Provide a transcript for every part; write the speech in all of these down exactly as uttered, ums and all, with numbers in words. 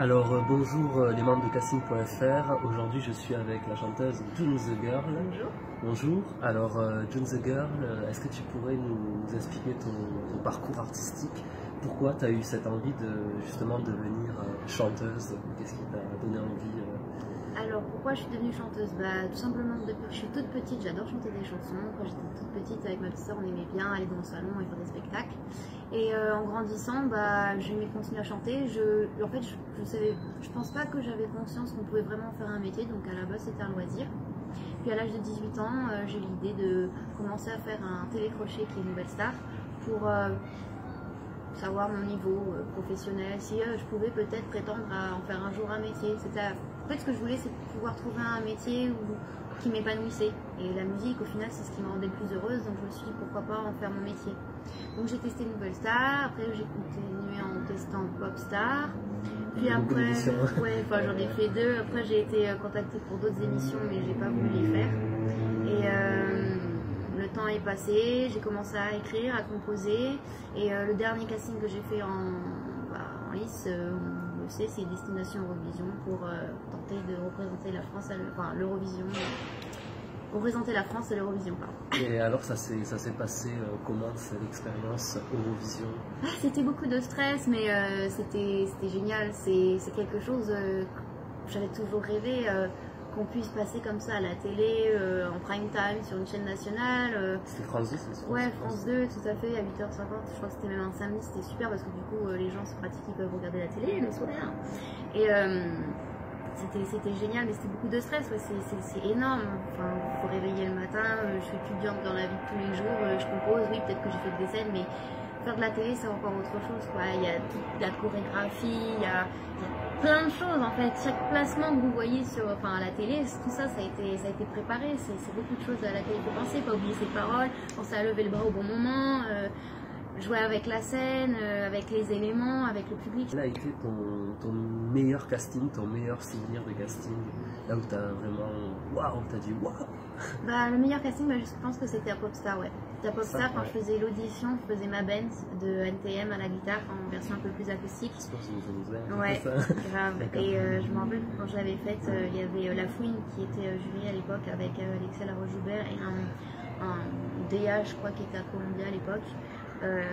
Alors euh, bonjour euh, les membres de casting point F R, aujourd'hui je suis avec la chanteuse June the Girl. Bonjour. Bonjour, alors euh, June the Girl, euh, est-ce que tu pourrais nous, nous expliquer ton, ton parcours artistique? Pourquoi tu as eu cette envie de justement devenir euh, chanteuse? Qu'est-ce qui t'a donné envie euh... Alors pourquoi je suis devenue chanteuse? Bah tout simplement depuis que je suis toute petite, j'adore chanter des chansons. Quand j'étais toute petite avec ma petite soeur, on aimait bien aller dans le salon et faire des spectacles. Et euh, en grandissant, bah, j'ai continué à chanter. Je, en fait, je, je savais, je pense pas que j'avais conscience qu'on pouvait vraiment faire un métier, donc à la base c'était un loisir. Puis à l'âge de dix-huit ans, euh, j'ai l'idée de commencer à faire un télécrochet qui est Nouvelle Star pour euh, savoir mon niveau euh, professionnel, si euh, je pouvais peut-être prétendre à en faire un jour un métier. C'était, en fait, ce que je voulais, c'est pouvoir trouver un métier où, qui m'épanouissait. Et la musique, au final, c'est ce qui me rendait le plus heureuse, donc je me suis dit pourquoi pas en faire mon métier. Donc j'ai testé Nouvelle Star, après j'ai continué en testant Pop Star, puis après, ouais, enfin j'en ai fait deux, après j'ai été contactée pour d'autres émissions mais j'ai pas voulu les faire. Et euh, le temps est passé, j'ai commencé à écrire, à composer, et euh, le dernier casting que j'ai fait en, bah, en lice, euh, on le sait, c'est Destination Eurovision pour euh, tenter de représenter la France, à le, enfin l'Eurovision. Représenter la France à l'Eurovision. Et alors ça s'est ça s'est passé euh, comment cette expérience Eurovision? Ah, c'était beaucoup de stress, mais euh, c'était génial. C'est quelque chose euh, que j'avais toujours rêvé, euh, qu'on puisse passer comme ça à la télé, euh, en prime time, sur une chaîne nationale. Euh, c'était France deux, c'est ça? Ouais, France deux, tout à fait, à huit heures cinquante. Je crois que c'était même un samedi, c'était super parce que du coup, euh, les gens se pratiquent, ils peuvent regarder la télé le soir. Et euh, c'était génial, mais c'était beaucoup de stress, ouais, c'est énorme. Enfin, il faut réveiller le matin, euh, je suis étudiante dans la vie de tous les jours, euh, je compose, oui, peut-être que j'ai fait des scènes, mais faire de la télé, c'est encore autre chose, quoi. Il y a toute la chorégraphie, il y a, il y a plein de choses, en fait. Chaque placement que vous voyez sur, enfin, à la télé, tout ça, ça a été, ça a été préparé. C'est beaucoup de choses à la télé, il faut penser, pas oublier ses paroles, penser à lever le bras au bon moment, euh, jouer avec la scène, euh, avec les éléments, avec le public. Quel a été ton, ton meilleur casting, ton meilleur souvenir de casting? Là où tu as vraiment waouh, tu as dit waouh. Bah, le meilleur casting, bah, je pense que c'était à Popstar, ouais. C'était à Popstar, quand ouais. je faisais l'audition, je faisais ma band de N T M à la guitare en version un peu plus acoustique. Je pense que vous avez ouais, grave. Et euh, je me rappelle quand je l'avais faite, euh, il y avait euh, La Fouine qui était euh, jury à l'époque avec euh, Alexia Laroche-Joubert et un, un D A, je crois, qui était à Columbia à l'époque. Euh,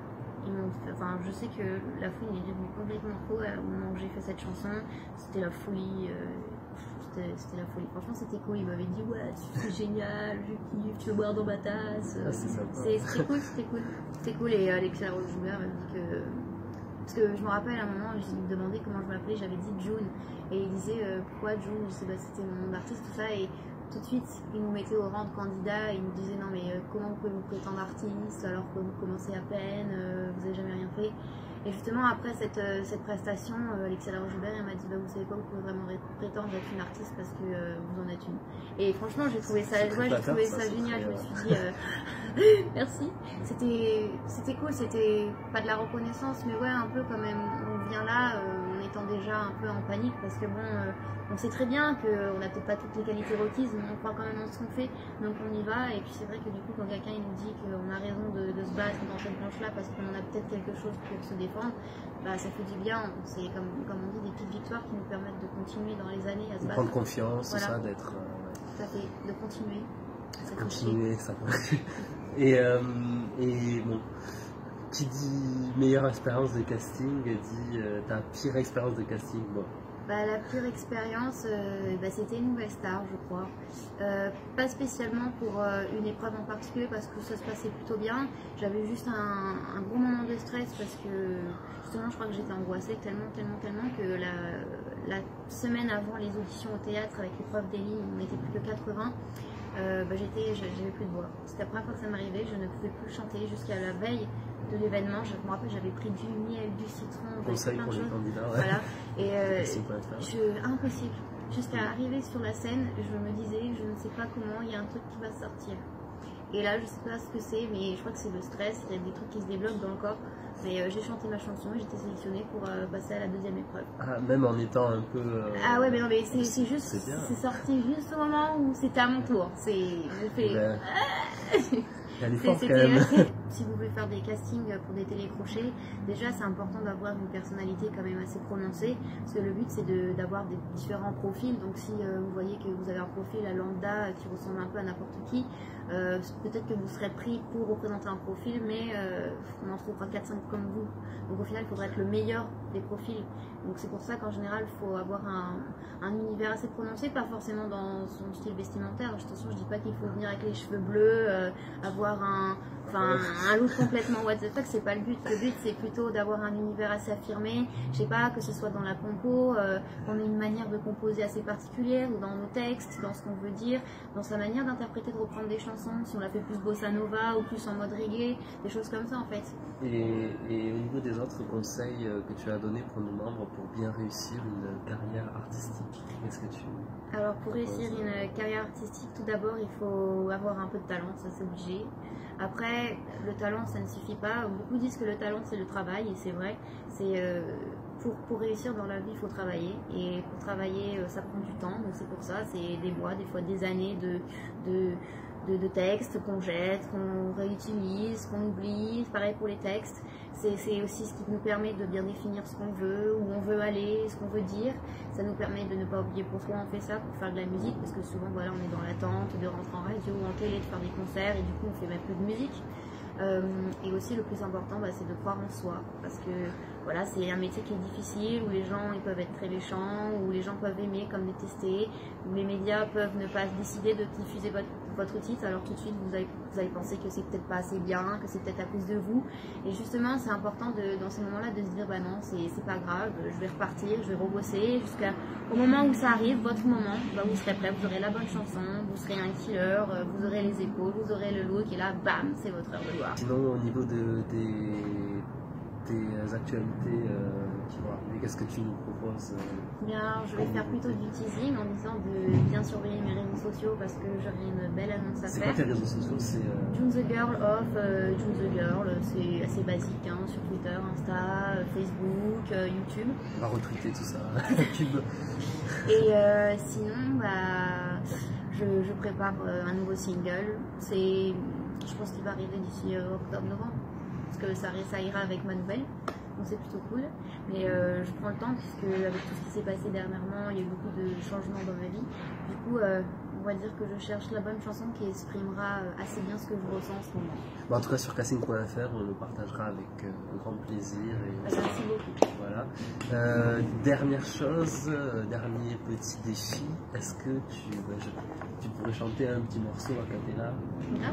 enfin, je sais que La Fouine est devenue complètement faux au moment où j'ai fait cette chanson. C'était la folie. Euh, C'était la folie. Franchement, c'était cool. Il m'avait dit ouais, c'est génial, je kiffe, tu veux boire dans ma tasse. Ah, c'était cool, c'était cool. C'était cool. Et Alexia Laroche-Joubert m'a dit que. Parce que je me rappelle à un moment, je lui demandais comment je m'appelais, j'avais dit June. Et il disait euh, pourquoi June? Je disais bah, c'était mon nom d'artiste, tout ça. Et tout de suite, il nous mettait au rang de candidat. Et il nous disait non, mais euh, comment vous pouvez vous prétendre artiste alors que vous commencez à peine, euh, vous n'avez jamais rien fait. Et justement, après cette, euh, cette prestation, euh, Alexia Laroche-Joubert m'a dit bah, vous savez quoi, vous pouvez vraiment prétendre être une artiste parce que euh, vous en êtes une. Et franchement, j'ai trouvé ça, ouais, j'ai trouvé ça, ça génial. Je me suis dit euh, merci. C'était cool, c'était pas de la reconnaissance, mais ouais, un peu quand même. On vient là euh, en étant déjà un peu en panique parce que bon, euh, on sait très bien qu'on n'a peut-être pas toutes les qualités requises, mais on croit quand même en ce qu'on fait, donc on y va. Et puis c'est vrai que du coup, quand quelqu'un nous dit qu'on a raison de, de se battre dans cette branche-là parce qu'on a peut-être quelque chose pour se défendre, bah, ça fait du bien. C'est comme, comme on dit, des petites victoires qui nous permettent de continuer dans les années à se battre. Prendre confiance, voilà. Ça, d'être. Euh, ça fait de continuer. Ça continuer, ça. et, euh, et bon, qui dit meilleure expérience de casting, dit euh, ta pire expérience de casting, bon. Bah, la pire expérience, euh, bah, c'était Nouvelle Star, je crois. Euh, pas spécialement pour euh, une épreuve en particulier parce que ça se passait plutôt bien. J'avais juste un, un gros moment de stress parce que justement, je crois que j'étais angoissée tellement, tellement, tellement que la, la semaine avant les auditions au théâtre avec l'épreuve des lignes, on n'était plus que quatre-vingts. Euh, bah, j'étais, j'avais plus de voix. C'était la première fois que ça m'arrivait, je ne pouvais plus chanter jusqu'à la veille de l'événement. Je me rappelle, j'avais pris du miel, du citron, conseil pour les candidats, ouais. Voilà. Et euh, je, impossible. Jusqu'à arriver sur la scène, je me disais, je ne sais pas comment, il y a un truc qui va sortir. Et là, je ne sais pas ce que c'est, mais je crois que c'est le stress, il y a des trucs qui se débloquent dans le corps. Mais euh, j'ai chanté ma chanson et j'étais sélectionnée pour euh, passer à la deuxième épreuve. Ah, même en étant un peu... Euh... Ah ouais, mais non, mais c'est juste, c'est sorti juste au moment où c'était à mon tour. C'est... J'ai fait... Ben... Elle est forte quand même. si vous voulez faire des castings pour des télécrochets, déjà c'est important d'avoir une personnalité quand même assez prononcée, parce que le but c'est d'avoir des différents profils. Donc si euh, vous voyez que vous avez un profil à lambda qui ressemble un peu à n'importe qui, euh, peut-être que vous serez pris pour représenter un profil, mais euh, on en trouvera quatre cinq comme vous. Donc au final il faudrait être le meilleur des profils. Donc c'est pour ça qu'en général il faut avoir un, un univers assez prononcé, pas forcément dans son style vestimentaire. Attention, je dis pas qu'il faut venir avec les cheveux bleus, euh, avoir un, enfin, un look complètement what the fuck, c'est pas le but. Le but c'est plutôt d'avoir un univers assez affirmé, je sais pas, que ce soit dans la compo, euh, qu'on ait une manière de composer assez particulière, ou dans nos textes, dans ce qu'on veut dire, dans sa manière d'interpréter, de reprendre des chansons, si on la fait plus bossa nova ou plus en mode reggae, des choses comme ça en fait. Et, et au niveau des autres conseils que tu as donnés pour nos membres pour bien réussir une carrière artistique, qu'est-ce que tu... Alors pour réussir une carrière artistique, tout d'abord il faut avoir un peu de talent, ça c'est obligé. Après, le talent ça ne suffit pas. Beaucoup disent que le talent c'est le travail, et c'est vrai. C'est euh, pour, pour réussir dans la vie il faut travailler, et pour travailler ça prend du temps, donc c'est pour ça, c'est des mois, des fois des années de... de De, de textes qu'on jette, qu'on réutilise, qu'on oublie. Pareil pour les textes, c'est aussi ce qui nous permet de bien définir ce qu'on veut, où on veut aller, ce qu'on veut dire. Ça nous permet de ne pas oublier pourquoi on fait ça, pour faire de la musique, parce que souvent voilà, on est dans l'attente de rentrer en radio ou en télé, de faire des concerts, et du coup on fait même plus de musique. Euh, et aussi le plus important bah, c'est de croire en soi, parce que voilà, c'est un métier qui est difficile, où les gens ils peuvent être très méchants, où les gens peuvent aimer comme détester, où les médias peuvent ne pas décider de diffuser votre, votre titre, alors tout de suite vous allez, vous allez penser que c'est peut-être pas assez bien, que c'est peut-être à cause de vous. Et justement c'est important de, dans ces moments là de se dire bah non, c'est pas grave, je vais repartir, je vais rebosser jusqu'au moment où ça arrive, votre moment, bah, vous serez prêt, vous aurez la bonne chanson, vous serez un killer, vous aurez les épaules, vous aurez le look, et là bam, c'est votre heure de gloire. Sinon, au niveau de, des, des actualités euh, qui vont arriver, qu'est-ce que tu nous proposes euh, Bien, je vais faire plutôt du teasing en disant de bien surveiller mes réseaux sociaux, parce que j'aurai une belle annonce à faire. C'est faire. quoi tes réseaux sociaux? C'est euh... June the Girl of euh, June the Girl, c'est assez basique, hein, sur Twitter, Insta, Facebook, euh, YouTube. On va retweeter tout ça. Pub. Et euh, sinon, bah, je, je prépare euh, un nouveau single. C'est... Je pense qu'il va arriver d'ici euh, octobre-novembre, parce que ça, ça ira avec ma nouvelle, donc c'est plutôt cool. Mais euh, je prends le temps, puisque avec tout ce qui s'est passé dernièrement, il y a eu beaucoup de changements dans ma vie. Du coup, euh, on va dire que je cherche la bonne chanson qui exprimera euh, assez bien ce que je ressens en ce moment. Bon, en tout cas, sur casting point F R, on le partagera avec euh, grand plaisir. Et bah, merci beaucoup. Voilà. Euh, dernière chose, euh, dernier petit défi, est-ce que tu, bah, je, tu pourrais chanter un petit morceau a cappella? Ah.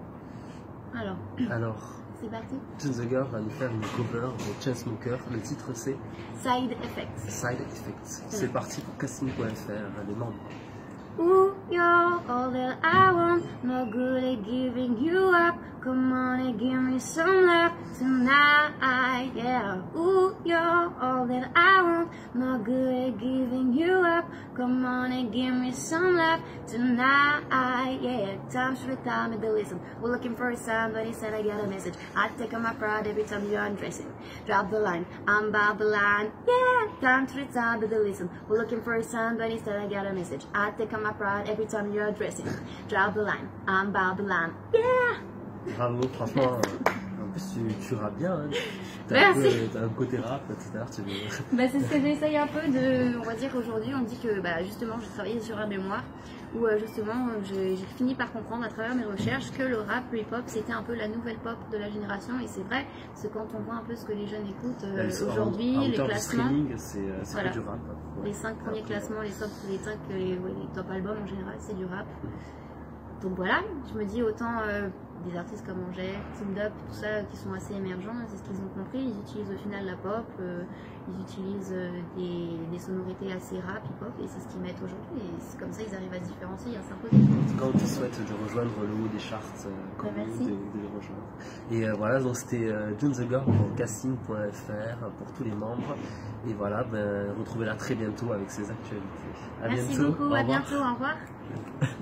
Alors, Alors c'est parti. June the Girl va nous faire une cover de Chainsmokers. Le titre c'est Side Effects. Side Effects. C'est parti pour casting point F R, les membres. Ooh, you're all that I want, no good at giving you up. Come on and give me some love tonight, yeah. Ooh, you're all that I want, no good at giving you up. Come on and give me some love tonight, yeah. Time to the time and listen. We're looking for a sign, but he said I got a message. I take on my pride every time you're undressing. Drop the line, I'm about the line, yeah. Time to the time and listen. We're looking for a sign, but he said I got a message. I take on my pride every time you're dressing. Drop the line, I'm about the line, yeah. Bravo, franchement, euh, en plus tu, tu rappes bien, hein. Merci. T'as un, un côté rap, et cetera. Tu bah, c'est ce que j'essaye un peu de, on va dire qu'aujourd'hui on dit que bah, justement j'ai travaillé sur un mémoire où euh, justement j'ai fini par comprendre à travers mes recherches que le rap, le hip-hop c'était un peu la nouvelle pop de la génération, et c'est vrai, parce que quand on voit un peu ce que les jeunes écoutent euh, aujourd'hui, les classements, c'est voilà. du rap. Ouais. Les cinq premiers Après, classements, les top, les, cinq, les, ouais, les top albums en général c'est du rap. Donc voilà, je me dis autant euh, des artistes comme Angèle, Team Up, tout ça, qui sont assez émergents, c'est ce qu'ils ont compris. Ils utilisent au final la pop, euh, ils utilisent euh, des, des sonorités assez rap, hip-hop, et c'est ce qu'ils mettent aujourd'hui. Et c'est comme ça ils arrivent à se différencier, à s'imposer. En tout cas, on te souhaite de rejoindre le haut des charts, euh, comme bah, nous, de, de les rejoindre. Et euh, voilà, donc c'était euh, June the Girl pour casting point F R pour tous les membres. Et voilà, ben, retrouvez-la très bientôt avec ses actualités. À Merci bientôt. beaucoup, Au à revoir. bientôt, au revoir.